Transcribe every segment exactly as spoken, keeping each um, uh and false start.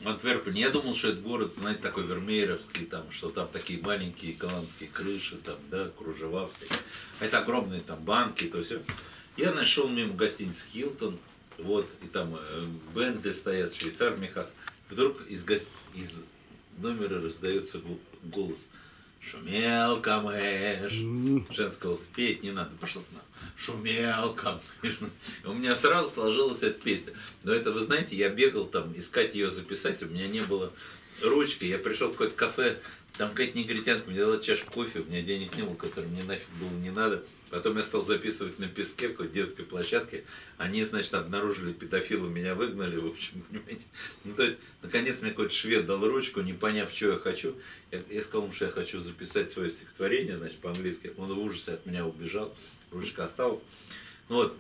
Антверпен. Я думал, что это город, знаете, такой вермееровский, там, что там такие маленькие голландские крыши, там, да, кружева все. А это огромные там банки, то есть. Я нашел мимо гостиницы Хилтон, вот, и там э, Бентли стоят, швейцар в мехах. Вдруг из, го... из номера раздается голос. Шумел камеш. Женский голос. Петь не надо, пошел к нам. Шумел камеш. У меня сразу сложилась эта песня. Но это, вы знаете, я бегал там искать ее записать, у меня не было ручки. Я пришел в какое-то кафе, там какая-то негритянка мне дала чашку кофе, у меня денег не было, который мне нафиг было не надо. Потом я стал записывать на песке, в какой-то детской площадке. Они, значит, обнаружили педофила, меня выгнали, в общем, понимаете. Ну, то есть, наконец, мне какой-то швед дал ручку, не поняв, что я хочу. Я, я сказал ему, что я хочу записать свое стихотворение, значит, по-английски. Он в ужасе от меня убежал, ручка осталась. Ну, вот.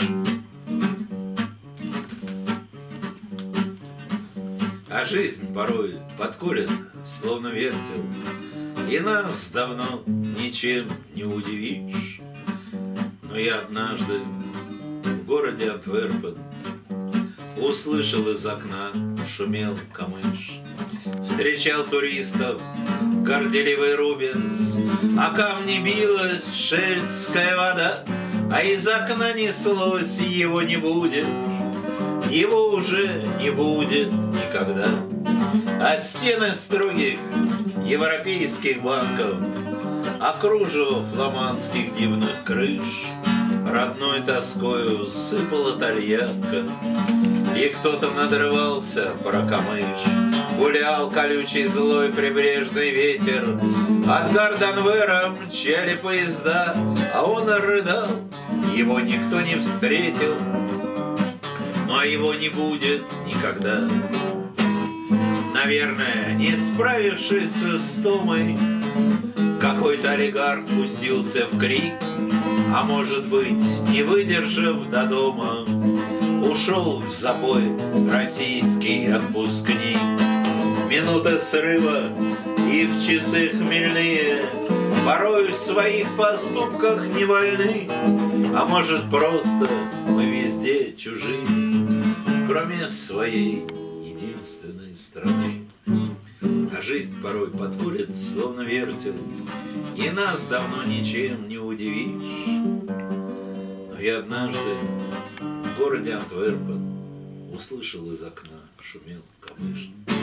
А жизнь порой подколет, словно вертел, и нас давно ничем не удивишь. Но я однажды в городе Антверпен услышал из окна, шумел камыш. Встречал туристов горделивый Рубенс, а камни билась шельдская вода, а из окна неслось: его не будет, его уже не будет никогда. А стены строгих европейских банков, а кружево фламандских дивных крыш родной тоскою сыпала тальянка, и кто-то надрывался про камыш. Гулял колючий злой прибрежный ветер, от Гарданвера мчали поезда, а он рыдал, его никто не встретил, но его не будет никогда. Наверное, не справившись с Томой, какой-то олигарх пустился в крик, а может быть, не выдержав до дома, ушел в запой российский отпускник. Минута срыва и в часы хмельные порой в своих поступках не вольны, а может, просто мы везде чужие, кроме своей единственной страны. А жизнь порой подколет, словно вертел, и нас давно ничем не удивишь. Но я однажды в городе Антверпен услышал из окна, шумел камыш.